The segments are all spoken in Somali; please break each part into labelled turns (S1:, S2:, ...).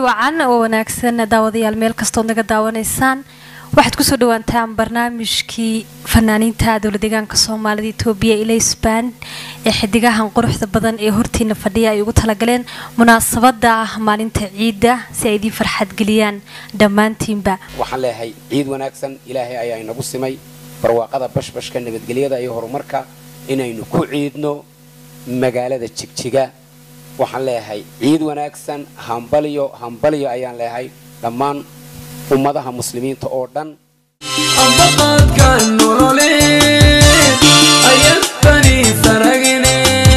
S1: wacan oo wanaagsan daawadayaal meel kastoo naga daawanaysaan waxaad ku soo dhawaantaan barnaamijkii fanaaniinta dawlad deegaanka Soomaalida Itoobiya Ilays Band ee xidigahan quruxda badan ee hortiina fadhiya ay ugu talagaleen munaasabada maalinta ciida si ay idin farxad geliyaan dhamaantiinba
S2: waxaan leeyahay ciid wanaagsan ilaahay ayaa inagu simay barwaaqada bashbashka nabadgelyada iyo horumarka inaynu ku ciidno magaalada Jigjiga waxaan leeyahay ciid wanaagsan hambaliyo ayaan leeyahay dhammaan ummadaha muslimiinta oo dhan
S3: ambaqadkan nololeed ayadani saragine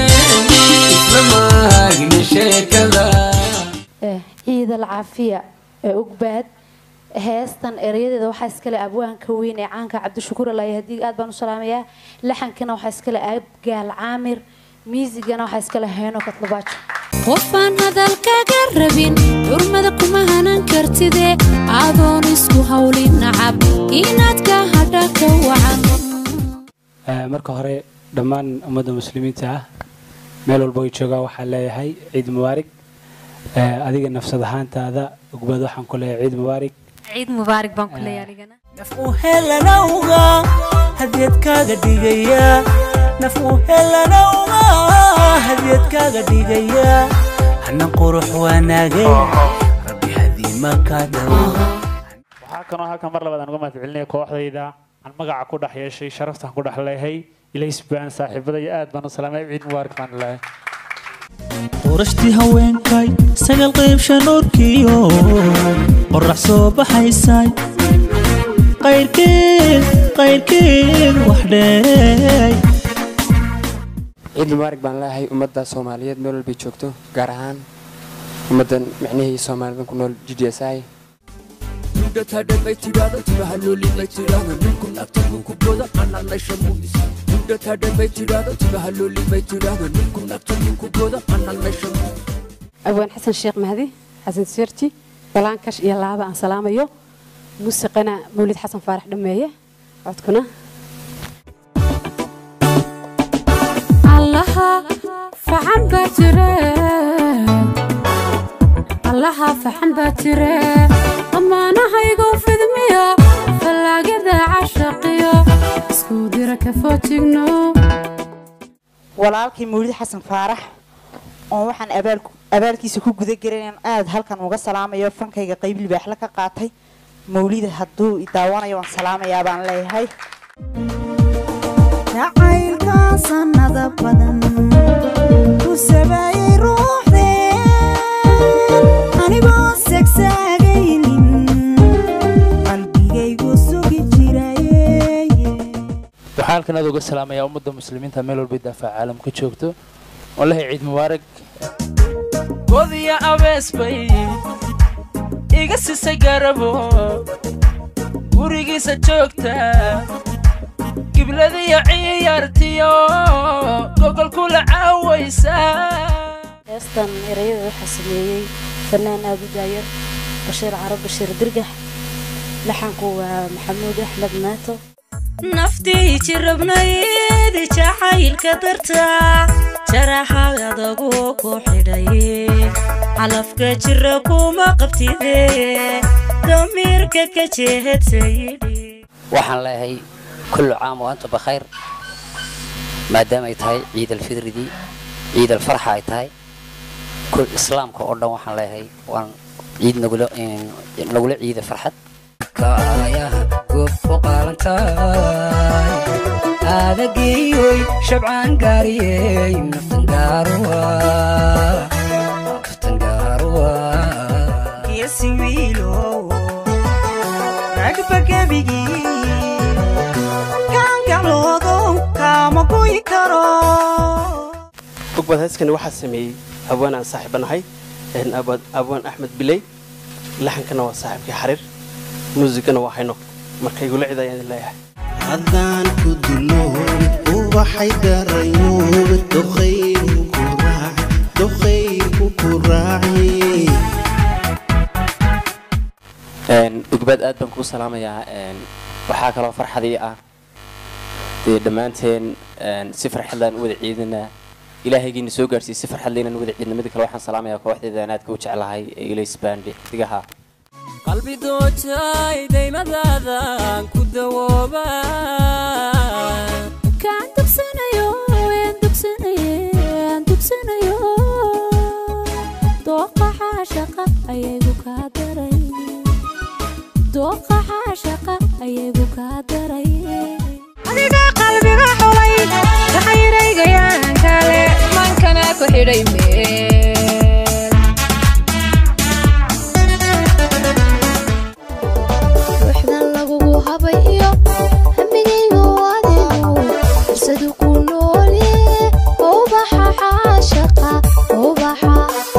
S3: islamaagni sheekada
S4: ciid alcaafiya ugbaad heestan erayadeeda waxaa iskale abwaanka weyn ee caanka Cabdishakuur Allah hadii aad baan u salaamayaa laxankana waxaa iskale Abgaal Caamir miisigana waxaa iskale Heeno Katlabaajo
S5: qofaan hadalkaaga rabin xurmada kuma hanan kartide adoon isku hawlin nacab inaad ka hadha ka wacan
S6: marka hore dhammaan ummadda muslimiinta meel walba ay joogaan waxaan leeyahay ciid mubaarak adiga nafsad ahaantaada ugbaad waxaan ku leeyahay ciid mubaarak
S1: baan ku leeyahay anigana
S3: nafu helanawga hadiyadkaaga dhigaya nafu helanawga hadiyadkaaga dhigaya hana qurux wanaagay rabbi hadima ka dawo
S6: waxa kan halkan mar labaad aan uga mahadcelinay kooxdayda aan magaca ku dhaxyeeshay sharaftan ku dhaxleeyahay Ilays Band saaxiibada aad baan u salaamay ciid mubaarak baan leeyahay
S3: qorashtii haweenkay sagal qayb shanuurkiyo qorax soo baxaysay qayrkeen wax dheeray
S7: ciid mubaarak baan leeyahay ummadda Soomaaliyeed meel walba joogto gaar ahaan ummadan macnaheedu Soomaalida ku nool GDSI
S3: mudada dhabay tirada tibahaloli bay tirada ninkun agtan ku boda ana la shamuus mudada dhabay tirada tibahaloli bay tirada ninkun agtan ku boda ana la shamuus
S4: abwaan Xasan Sheekh Mahdi Xasan Sirti balankash iyo laaba aan salaamayo muusiqana Mawlid Xasan Faarax dhameeye codkuna
S5: الله فحن باتره الله فحن باتره أما أنا هيقو في دمية فلاقي عشقية سكوديرة كفوتينو
S8: walaalkii Mawlid Xasan Faarax oo waxaan abaalkiisa ku guda gareeyay aad halkan uga salaamayo fankayga qayb libaax la ka qaatay Mawlid hadduu i daawanayo waan salaamayaa baan leeyahay jacaylka sanada badan ku sabay ruuxdeen anigoo segsagaynin qalbigaygu sugi jiray
S6: waxaan halkan aad uga salaamayaa ummadda muslimiinta meel walba daafaca caalamka joogto wallahi ciid mubaarak
S3: godiya abeesbay iga sisay garabo gurigiisa joogta قبلذي عيارتيو قوقل كل عاويسا
S4: heestan erayada waxa sameeyay fanaan aad u daayar Bashir Carab Bashir Dirgax laxanku waa Maxamuud Axmed Maato
S5: نفتي جربنايد جاحيلka darta jaraxadagu ku xidhay calafka jira kuma qabtide damirka ka jeedsaydi
S9: waxaan leeyahay كل عام وأنت بخير ما دام يتهاي عيد الفطر دي عيد الفرحة يتهاي كل إسلام كأردن وحنا لهاي وان عيد نقول عيد الفرحة كايا قف وقالنتاي هذا جيوي شبعان قاري نفتنقاروا
S8: يا سويلو رقبك بيجي
S10: ugbaad heeskani waxa sameeyay abwaan aan saaxiibanahay abwaan Axmed Bilay laxankana waa saaxiibkii xariir muusigana waa hayno markay igula ciidayaan leeyahay
S3: haddaan ku dulo waxay darayo doqayku ku raaci
S7: ugbaad aad baan ku salaamayaa waxaa kala farxadii ah dhammaanteen si farxad leh u wada ciidina
S11: ilaahaygiina soo gaarsiisay farxad leena wada ciidamada kale waxaan salaamayaa kooxdeeda aadka u jecelahay ee Ilays Band xidigaha
S3: qalbi doojay daymadaadan ku dawooba
S5: kaan dugsanayo dooqa caashaqa ayagu kaa daray
S12: adiga qalbiga xulay taxayraygaan kale mankana ku xidhay meel
S5: ruuxdan lagugu habay iyo hamigaygu adigu fursadu ku noole ubaxa caashaqa ubaxa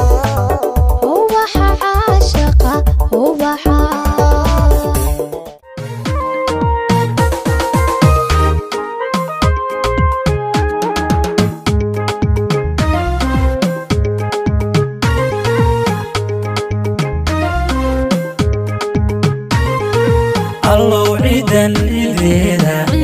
S5: caashaqa ubaxa
S13: الله عيدا إذا